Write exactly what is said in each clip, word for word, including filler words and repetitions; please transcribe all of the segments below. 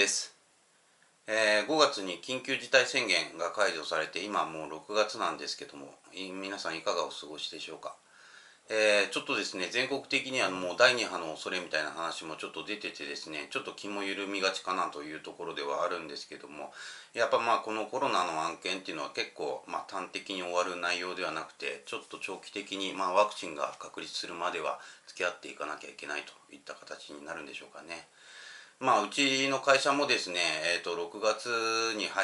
です、えー、ごがつに緊急事態宣言が解除されて今もうろくがつなんですけども、皆さんいかがお過ごしでしょうか。えー、ちょっとですね、全国的にはもうだいに波の恐れみたいな話もちょっと出ててですね、ちょっと気も緩みがちかなというところではあるんですけども、やっぱまあこのコロナの案件っていうのは結構まあ端的に終わる内容ではなくて、ちょっと長期的にまあワクチンが確立するまでは付き合っていかなきゃいけないといった形になるんでしょうかね。まあ、うちの会社もですね、えーと、ろくがつに入って、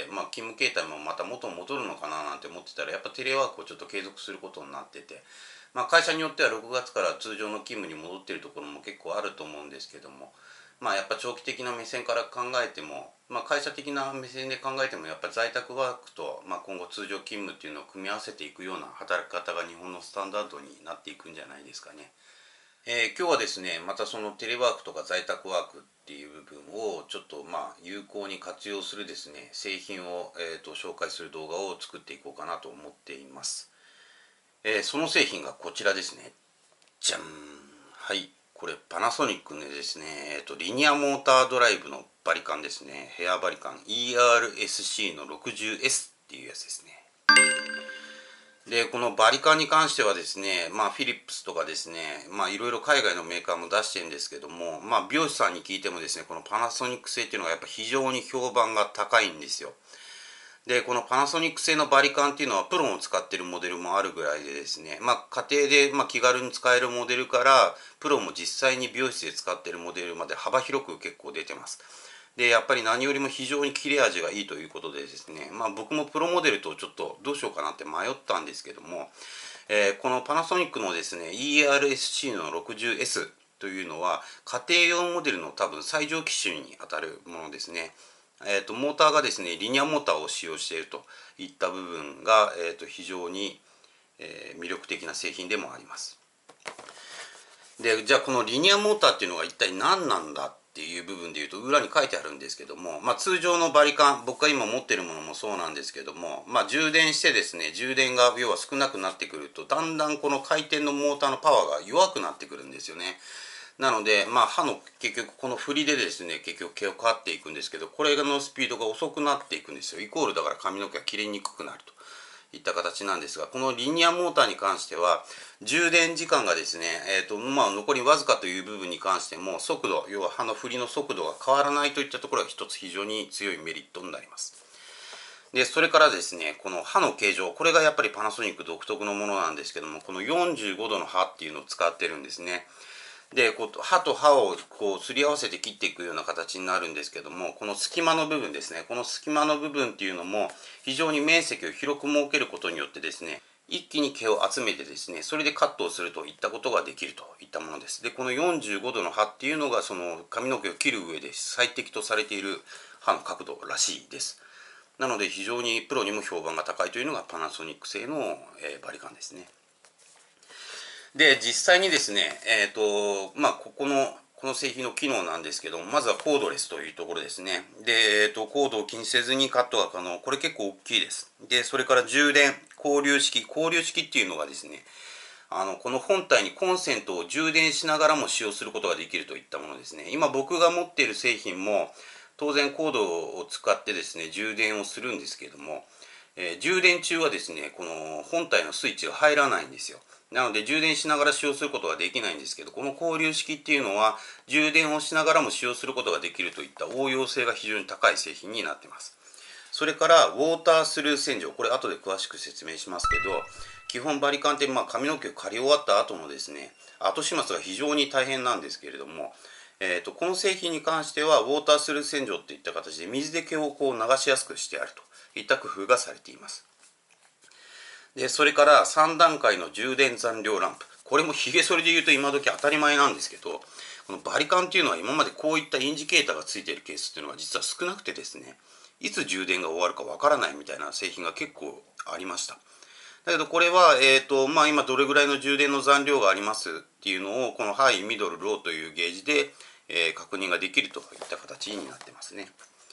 まあ、勤務形態もまた元に戻るのかななんて思ってたら、やっぱテレワークをちょっと継続することになってて、まあ、会社によってはろくがつから通常の勤務に戻っているところも結構あると思うんですけども、まあ、やっぱ長期的な目線から考えても、まあ、会社的な目線で考えても、やっぱ在宅ワークと、まあ、今後通常勤務っていうのを組み合わせていくような働き方が日本のスタンダードになっていくんじゃないですかね。えー、今日はですね、またそのテレワークとか在宅ワークっていう部分をちょっとまあ有効に活用するですね、製品を、えー、と紹介する動画を作っていこうかなと思っています。えー、その製品がこちらですね。じゃん。はい。これパナソニックのですね、えー、とリニアモータードライブのバリカンですね。ヘアバリカン イーアールエスシー の ろくじゅうエス っていうやつですね。で、このバリカンに関してはですね、まあフィリップスとかですね、まあいろいろ海外のメーカーも出してるんですけども、まあ美容師さんに聞いてもですね、このパナソニック製っていうのがやっぱ非常に評判が高いんですよ。で、このパナソニック製のバリカンっていうのはプロも使ってるモデルもあるぐらいでですね、まあ家庭でまあ気軽に使えるモデルからプロも実際に美容室で使ってるモデルまで幅広く結構出てます。で、やっぱり何よりも非常に切れ味がいいということでですね、まあ僕もプロモデルとちょっとどうしようかなって迷ったんですけども、えーこのパナソニックのですね、イーアールエスシー の ろくじゅうエス というのは家庭用モデルの多分最上機種にあたるものですね。えーと、モーターがですね、リニアモーターを使用しているといった部分が、えーと、非常に、えー魅力的な製品でもあります。で、じゃあこのリニアモーターっていうのが一体何なんだっていう部分でいうと裏に書いてあるんですけども、まあ、通常のバリカン、僕が今持ってるものもそうなんですけども、まあ、充電してですね、充電が要は少なくなってくるとだんだんこの回転のモーターのパワーが弱くなってくるんですよね。なので、まあ、刃の結局この振りでですね、結局毛を刈っていくんですけど、これのスピードが遅くなっていくんですよ。イコールだから髪の毛が切れにくくなるといった形なんですが、このリニアモーターに関しては充電時間がですね、えーとまあ、残りわずかという部分に関しても速度、要は刃の振りの速度が変わらないといったところが一つ非常に強いメリットになります。で、それからですね、この刃の形状、これがやっぱりパナソニック独特のものなんですけども、このよんじゅうごどの刃っていうのを使ってるんですね。で、こう刃と刃をこうすり合わせて切っていくような形になるんですけども、この隙間の部分ですね、この隙間の部分っていうのも非常に面積を広く設けることによってですね、一気に毛を集めてですね、それでカットをするといったことができるといったものです。で、このよんじゅうごどの刃っていうのがその髪の毛を切る上で最適とされている刃の角度らしいです。なので非常にプロにも評判が高いというのがパナソニック製の、えーバリカンですね。で、実際にですね、えっと、まあ、ここの、この製品の機能なんですけども、まずはコードレスというところですね。で、えっと、コードを気にせずにカットが可能。これ結構大きいです。で、それから充電、交流式。交流式っていうのがですね、あの、この本体にコンセントを充電しながらも使用することができるといったものですね。今僕が持っている製品も、当然コードを使ってですね、充電をするんですけれども、えー充電中はですね、この本体のスイッチが入らないんですよ。なので充電しながら使用することはできないんですけど、この交流式っていうのは充電をしながらも使用することができるといった応用性が非常に高い製品になっています。それからウォータースルー洗浄、これ後で詳しく説明しますけど、基本バリカンってまあ髪の毛を刈り終わった後のですね、後始末が非常に大変なんですけれども、えー、とこの製品に関してはウォータースルー洗浄といった形で水で毛をこう流しやすくしてあるといった工夫がされています。で、それからさん段階の充電残量ランプ。これもヒゲ剃りで言うと今時当たり前なんですけど、このバリカンっていうのは今までこういったインジケーターがついているケースっていうのは実は少なくてですね、いつ充電が終わるかわからないみたいな製品が結構ありました。だけどこれは、えーとまあ、今どれぐらいの充電の残量がありますっていうのをこのハイ、ミドル、ローというゲージで、えー確認ができるといった形になってますね。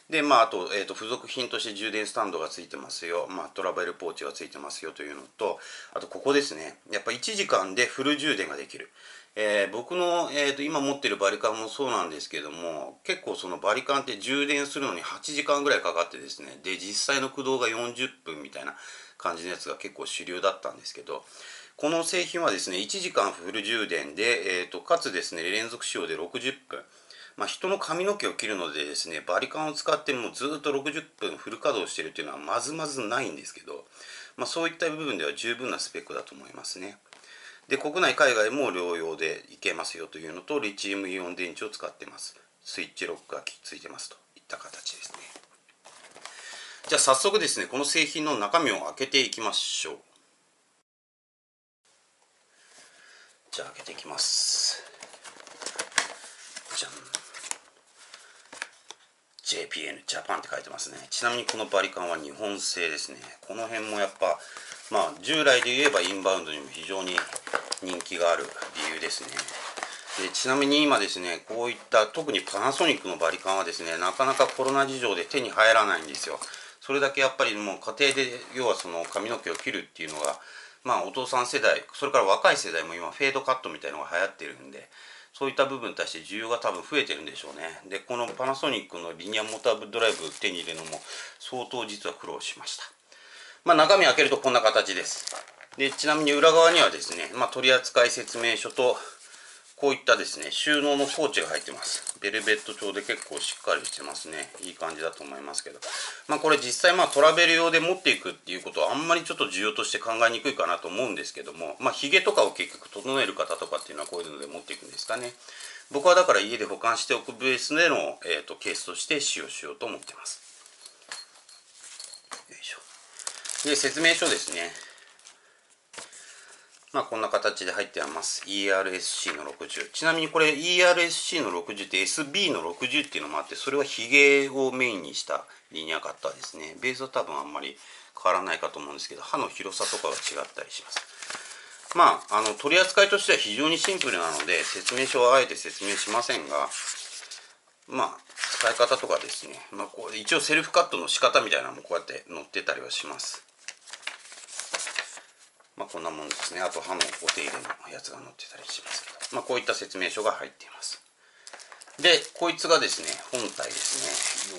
で、まあ、あと、えーと、付属品として充電スタンドがついてますよ。まあ、トラベルポーチがついてますよというのと、あと、ここですね。やっぱいちじかんでフル充電ができる。えー僕の、えーと、今持ってるバリカンもそうなんですけども、結構そのバリカンって充電するのにはちじかんぐらいかかってですね、で、実際の駆動がよんじゅっぷんみたいな感じのやつが結構主流だったんですけど、この製品はですね、いちじかんフル充電で、えーと、かつですね、連続使用でろくじゅっぷん。まあ、人の髪の毛を切るのでですね、バリカンを使ってもうずっとろくじゅっぷんフル稼働してるっていうのはまずまずないんですけど、まあ、そういった部分では十分なスペックだと思いますね。で、国内海外も両用でいけますよというのと、リチウムイオン電池を使ってます。スイッチロックがついてますといった形ですね。じゃあ早速ですね、この製品の中身を開けていきましょう。じゃあ開けていきます。じゃん。ジェーピーエヌ ジャパンって書いてますね。ちなみにこのバリカンは日本製ですね。この辺もやっぱ、まあ従来で言えばインバウンドにも非常に人気がある理由ですね。でちなみに今ですね、こういった特にパナソニックのバリカンはですね、なかなかコロナ事情で手に入らないんですよ。それだけやっぱりもう家庭で要はその髪の毛を切るっていうのが、まあお父さん世代、それから若い世代も今フェードカットみたいなのが流行ってるんで、そういった部分に対して需要が多分増えてるんでしょうね。で、このパナソニックのリニアモータードライブを手に入れるのも相当実は苦労しました。まあ中身開けるとこんな形です。で、ちなみに裏側にはですね、まあ取扱説明書と、こういったですね、収納のポーチが入ってます。ベルベット調で結構しっかりしてますね。いい感じだと思いますけど。まあこれ実際まあトラベル用で持っていくっていうことはあんまりちょっと需要として考えにくいかなと思うんですけども、まあヒゲとかを結局整える方とかっていうのはこういうので持っていくんですかね。僕はだから家で保管しておくベースでの、えーと、ケースとして使用しようと思ってます。よいしょ。で、説明書ですね。まあこんな形で入ってます。イーアールエスシー のろくじゅう。ちなみにこれ イーアールエスシー のろくじゅうって エスビー のろくじゅうっていうのもあって、それはヒゲをメインにしたリニアカッターですね。ベースは多分あんまり変わらないかと思うんですけど、刃の広さとかが違ったりします。まあ、あの取り扱いとしては非常にシンプルなので、説明書はあえて説明しませんが、まあ、使い方とかですね、まあ、こう一応セルフカットの仕方みたいなのもこうやって載ってたりはします。まあこんなもんですね。あと刃のお手入れのやつが載ってたりしますけど、まあこういった説明書が入っています。で、こいつがですね、本体ですね。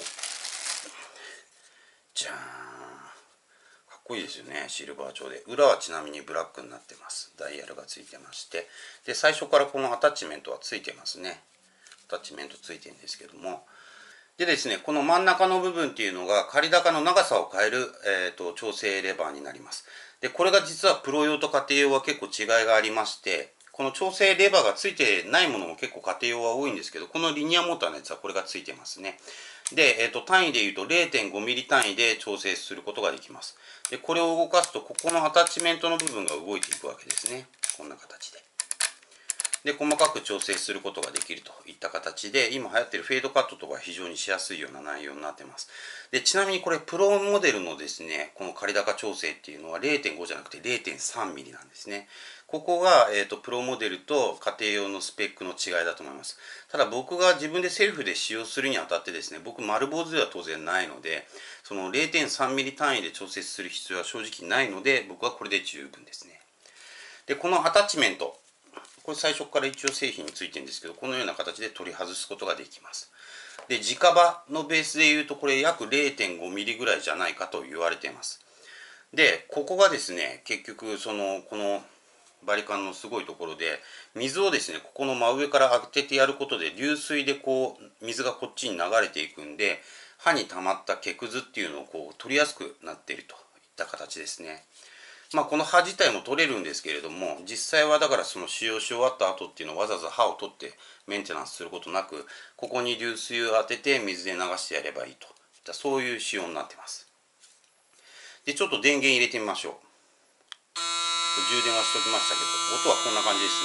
じゃーん。かっこいいですよね、シルバー調で。裏はちなみにブラックになってます。ダイヤルがついてまして。で、最初からこのアタッチメントはついてますね。アタッチメントついてるんですけども。でですね、この真ん中の部分っていうのが、仮高の長さを変える、えーと、調整レバーになります。で、これが実はプロ用と家庭用は結構違いがありまして、この調整レバーがついてないものも結構家庭用は多いんですけど、このリニアモーターのやつはこれがついてますね。で、えーと、単位で言うと れいてんごミリ 単位で調整することができます。で、これを動かすと、ここのアタッチメントの部分が動いていくわけですね。こんな形で。で、細かく調整することができるといった形で、今流行ってるフェードカットとか非常にしやすいような内容になってます。で、ちなみにこれ、プロモデルのですね、この仮高調整っていうのは れいてんご じゃなくて れいてんさんミリ なんですね。ここが、えーと、プロモデルと家庭用のスペックの違いだと思います。ただ僕が自分でセルフで使用するにあたってですね、僕丸坊主では当然ないので、その れいてんさんミリ 単位で調節する必要は正直ないので、僕はこれで十分ですね。で、このアタッチメント。これ最初から一応製品についてるんですけど、このような形で取り外すことができます。で、直刃のベースでいうと、これ約 れいてんごミリ ぐらいじゃないかと言われています。で、ここがですね、結局、その、このバリカンのすごいところで、水をですね、ここの真上から当ててやることで、流水でこう、水がこっちに流れていくんで、刃に溜まった毛くずっていうのをこう取りやすくなっているといった形ですね。まあこの刃自体も取れるんですけれども、実際はだからその使用し終わった後っていうのをわざわざ刃を取ってメンテナンスすることなく、ここに流水を当てて水で流してやればいいといったそういう仕様になってます。で、ちょっと電源入れてみましょう。充電はしときましたけど、音はこんな感じですね。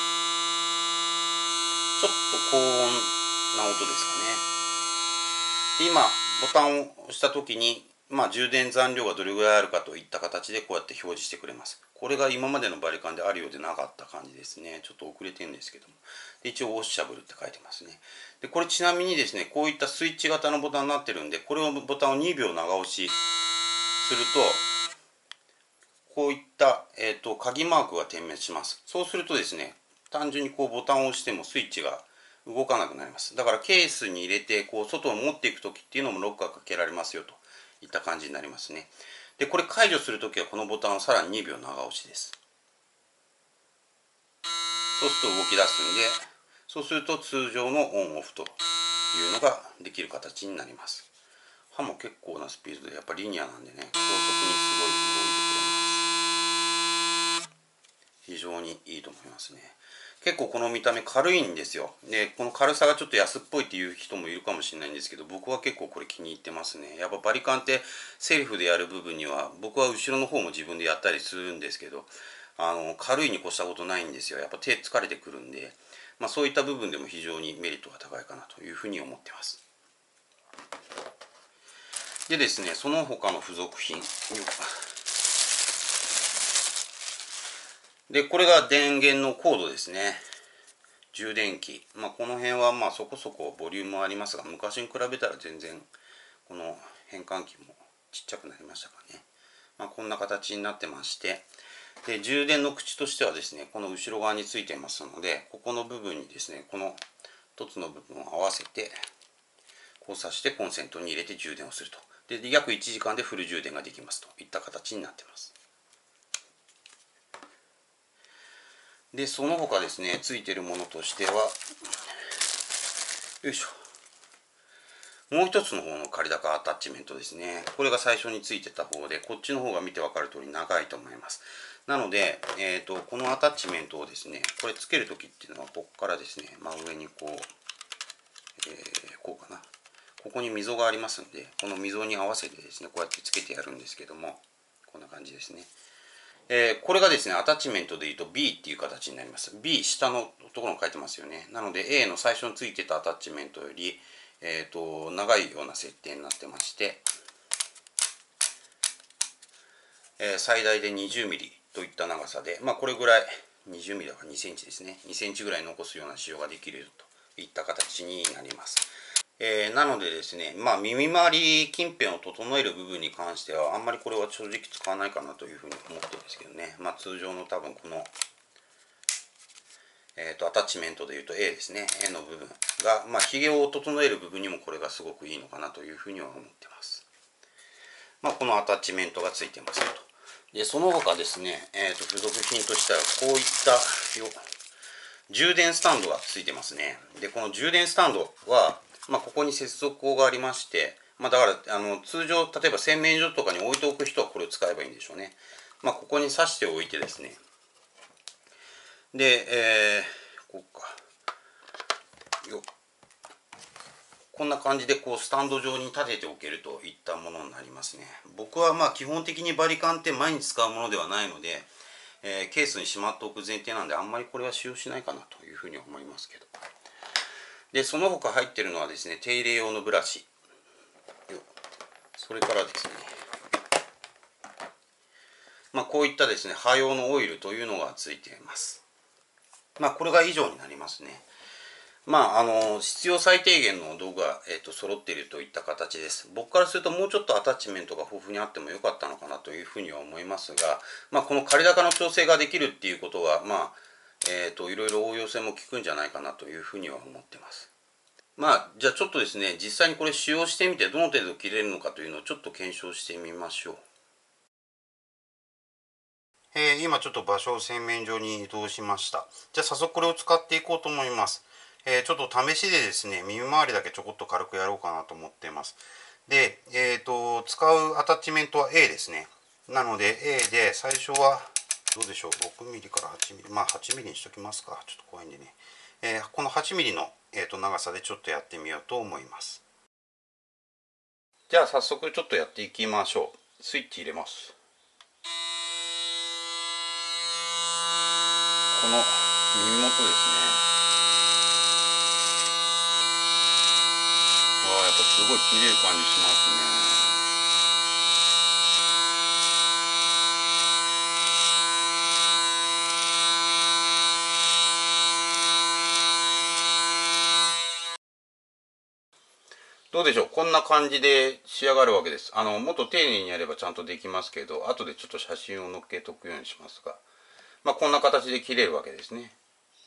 ちょっと高音な音ですかね。で、今ボタンを押した時にまあ、充電残量がどれぐらいあるかといった形でこうやって表示してくれます。これが今までのバリカンであるようでなかった感じですね。ちょっと遅れてるんですけども。で一応ウォッシャブルって書いてますね。でこれちなみにですね、こういったスイッチ型のボタンになってるんで、これをボタンをにびょう長押しすると、こういった、えーと、鍵マークが点滅します。そうするとですね、単純にこうボタンを押してもスイッチが動かなくなります。だからケースに入れてこう外を持っていく時っていうのもロックがかけられますよといった感じになりますね。でこれ解除するときはこのボタンをさらににびょう長押しです。そうすると動き出すんで、そうすると通常のオンオフというのができる形になります。刃も結構なスピードでやっぱリニアなんでね、高速にすごい動いてくれます。非常にいいと思いますね。結構この見た目軽いんですよ。でこの軽さがちょっと安っぽいっていう人もいるかもしれないんですけど、僕は結構これ気に入ってますね。やっぱバリカンってセルフでやる部分には、僕は後ろの方も自分でやったりするんですけど、あの軽いに越したことないんですよ。やっぱ手疲れてくるんで、まあ、そういった部分でも非常にメリットが高いかなというふうに思ってます。でですね、その他の付属品で、これが電源のコードですね。充電器。まあ、この辺はまあそこそこボリュームありますが、昔に比べたら全然この変換器もちっちゃくなりましたかね。まあ、こんな形になってまして、で充電の口としてはですね、この後ろ側についてますので、ここの部分にですね、この一つの部分を合わせて交差してコンセントに入れて充電をすると。で約いちじかんでフル充電ができますといった形になってます。でその他ですね、ついているものとしては、よいしょ、もう一つの方の仮高アタッチメントですね。これが最初についてた方で、こっちの方が見て分かる通り長いと思います。なので、えーと、このアタッチメントをですね、これつけるときっていうのはここからですね、真上にこう、えー、こうかな、ここに溝がありますんで、この溝に合わせてですね、こうやってつけてやるんですけども、こんな感じですね。えー、これがですね、アタッチメントでいうと ビー っていう形になります。ビー、下のところに書いてますよね。なので エー の最初についてたアタッチメントより、えーと、長いような設定になってまして、えー、最大で にじゅうミリ といった長さで、まあこれぐらい、にじゅうミリだからにセンチですね。にセンチぐらい残すような使用ができるといった形になります。えー、なのでですね、まあ、耳周り近辺を整える部分に関してはあんまりこれは正直使わないかなというふうに思ってるんですけどね、まあ、通常の多分この、えー、とアタッチメントでいうと エー ですね、 エー の部分が、まあ、ひげを整える部分にもこれがすごくいいのかなというふうには思ってます。まあ、このアタッチメントがついてますと。でその他ですね、えー、と付属品としてはこういった充電スタンドがついてますね。でこの充電スタンドはまあ、ここに接続口がありまして、まあ、だからあの通常例えば洗面所とかに置いておく人はこれを使えばいいんでしょうね。まあ、ここに挿しておいてですね、で、えー、こうかよこんな感じでこうスタンド上に立てておけるといったものになりますね。僕はまあ基本的にバリカンって毎日使うものではないので、えー、ケースにしまっておく前提なんであんまりこれは使用しないかなというふうに思いますけど。でその他入ってるのはですね、手入れ用のブラシ、それからですね、まあ、こういったですね、歯用のオイルというのがついています。まあ、これが以上になりますね。まあ、あの必要最低限の道具が、えー、と揃っているといった形です。僕からするともうちょっとアタッチメントが豊富にあってもよかったのかなというふうには思いますが、まあ、この仮高の調整ができるっていうことは、まあえー、といろいろ応用性も効くんじゃないかなというふうには思ってます。まあ、じゃあちょっとですね、実際にこれ使用してみてどの程度切れるのかというのをちょっと検証してみましょう。えー、今ちょっと場所を洗面所に移動しました。じゃあ早速これを使っていこうと思います。えー、ちょっと試しでですね、耳周りだけちょこっと軽くやろうかなと思っています。で、えーと、使うアタッチメントは エー ですね。なので エー で最初はどうでしょう、ろくミリからはちミリ、まあはちミリにしときますか。ちょっと怖いんでね。えー、このはちミリの、えーと、長さでちょっとやってみようと思います。じゃあ早速ちょっとやっていきましょう。スイッチ入れます。この耳元ですね。わあ、やっぱすごい切れる感じしますね。 どうでしょう、こんな感じで仕上がるわけです。あのもっと丁寧にやればちゃんとできますけど、後でちょっと写真を載っけとくようにしますが、まあ、こんな形で切れるわけですね。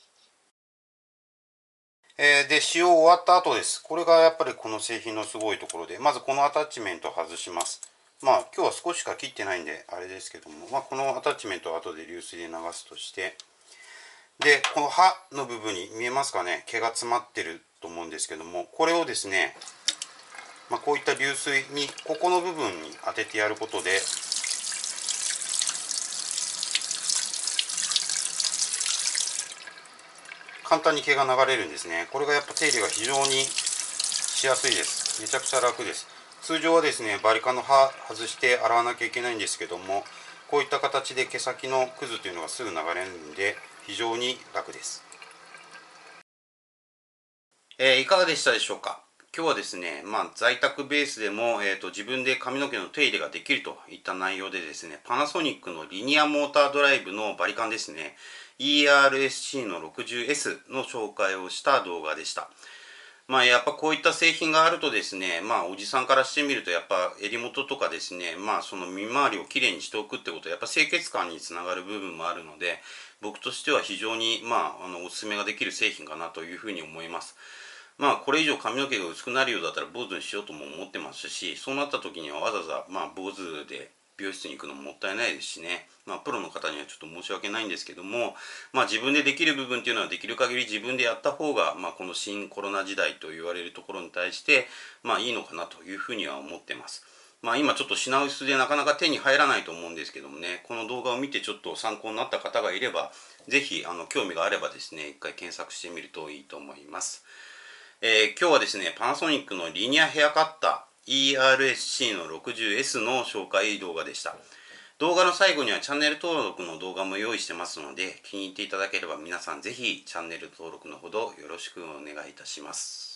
えー、で、使用終わった後です。これがやっぱりこの製品のすごいところで、まずこのアタッチメントを外します。まあ今日は少ししか切ってないんであれですけども、まあ、このアタッチメントを後で流水で流すとして、でこの刃の部分に見えますかね、毛が詰まってると思うんですけども、これをですね、まあ、こういった流水にここの部分に当ててやることで、簡単に毛が流れるんですね。これがやっぱ手入れが非常にしやすいです。めちゃくちゃ楽です。通常はですね、バリカンの刃外して洗わなきゃいけないんですけども、こういった形で毛先のクズというのがすぐ流れるんで非常に楽です。えー、いかがでしたでしょうか。今日はですね、まあ、在宅ベースでも、えーと、自分で髪の毛の手入れができるといった内容でですね、パナソニックのリニアモータードライブのバリカンですね、イーアールエスシー の ろくじゅうエス の紹介をした動画でした。まあやっぱこういった製品があるとですね、まあおじさんからしてみるとやっぱ襟元とかですね、まあその耳周りをきれいにしておくってことはやっぱ清潔感につながる部分もあるので、僕としては非常にまああのおすすめができる製品かなというふうに思います。まあこれ以上髪の毛が薄くなるようだったら坊主にしようとも思ってますし、そうなった時にはわざわざまあ坊主で美容室に行くのももったいないですしね、まあプロの方にはちょっと申し訳ないんですけども、まあ自分でできる部分っていうのはできる限り自分でやった方が、まあこの新コロナ時代と言われるところに対してまあいいのかなというふうには思ってます。まあ今ちょっと品薄でなかなか手に入らないと思うんですけどもね、この動画を見てちょっと参考になった方がいれば、ぜひあの興味があればですね、一回検索してみるといいと思います。えー、今日はですね、パナソニックのリニアヘアカッター イーアールエスシー の ろくじゅうエス の紹介動画でした。動画の最後にはチャンネル登録の動画も用意してますので、気に入っていただければ皆さんぜひチャンネル登録のほどよろしくお願いいたします。